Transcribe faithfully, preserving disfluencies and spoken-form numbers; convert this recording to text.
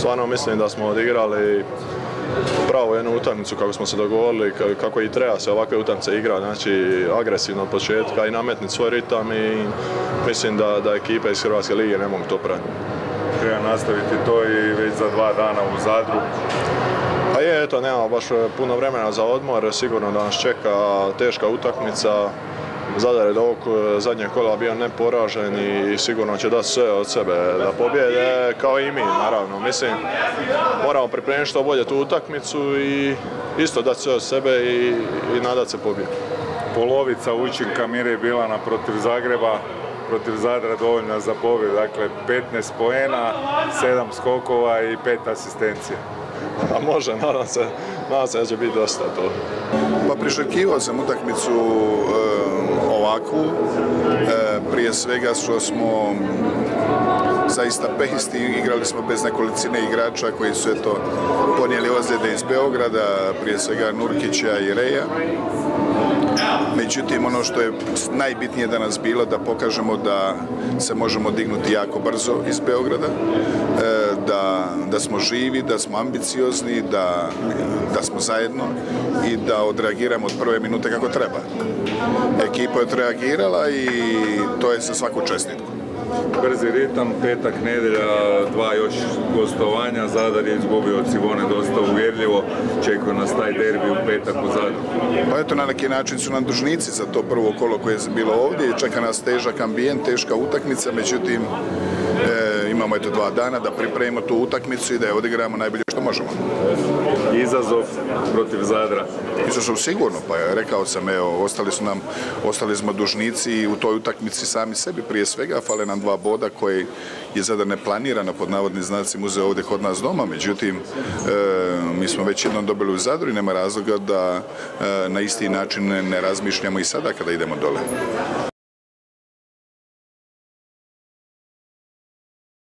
Stvarno mislim da smo odigrali pravu jednu utakmicu kako smo se dogovorili, kako i treba se ovakve utakmice igra, znači agresivno od početka i nametniti svoj ritam i mislim da, da ekipe iz Hrvatske lige ne mogu to pratiti. Treba nastaviti to i već za dva dana u Zadru. Pa je, eto, nemamo baš puno vremena za odmor, sigurno da nas čeka teška utakmica. Zadar je do ovog zadnjeg kola bio neporažen i sigurno će dati sve od sebe da pobjede, kao i mi, naravno. Mislim, moramo pripremiti što bolje tu utakmicu i isto dati sve od sebe i, i nadati se pobjedi. Polovica učinka Mire je bila na protiv Zagreba, protiv Zadra dovoljna za pobjedu, dakle petnaest poena, sedam skokova i pet asistencija. A može, nadam se, nadam se da će biti dosta to. Pa priželjkivao sam utakmicu e, ovakvu, e, prije svega što smo zaista pehisti, igrali smo bez nekolicine igrača koji su eto ponijeli ozljede iz Beograda, prije svega Nurkića i Reja. Međutim, ono što je najbitnije danas bilo da pokažemo da se možemo dignuti jako brzo iz Beograda, da, da smo živi, da smo ambiciozni, da, da smo zajedno i da odreagiramo od prve minute kako treba. Ekipa je odreagirala i to je za svaku čestitku. Brzi ritam, petak, nedjelja, dva još gostovanja, Zadar je izgubio od Cibone dosta uvjerljivo, čekaju nas taj derbi u petak u Zadru. Pa eto, na neki način su nam dužnici za to prvo kolo koje je bilo ovdje i čeka nas težak ambijent, teška utakmica, međutim e, imamo eto dva dana da pripremimo tu utakmicu i da je odigramo najbolje što možemo. Izazov protiv Zadra? Izazov sigurno, pa ja rekao sam, evo, ostali su nam, ostali smo dužnici u toj utakmici sami sebi prije svega, fale nam dva boda koji je Zadar neplanirano pod navodnim znacima uzeo ovdje kod nas doma, međutim e, mi smo već jednom dobili u Zadru i nema razloga da e, na isti način ne razmišljamo i sada kada idemo dole.